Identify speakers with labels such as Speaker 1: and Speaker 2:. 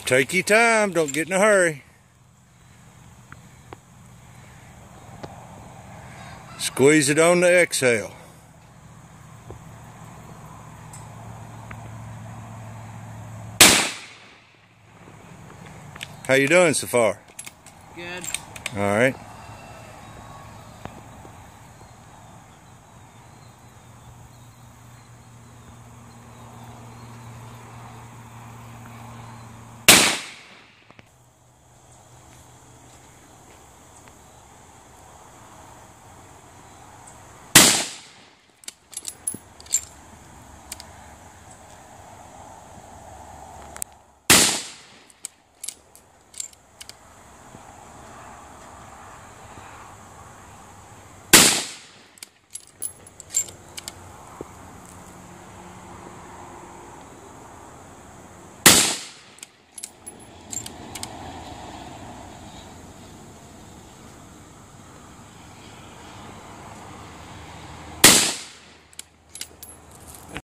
Speaker 1: Take your time, don't get in a hurry. Squeeze it on the exhale. How you doing so far?
Speaker 2: Good.
Speaker 1: All right.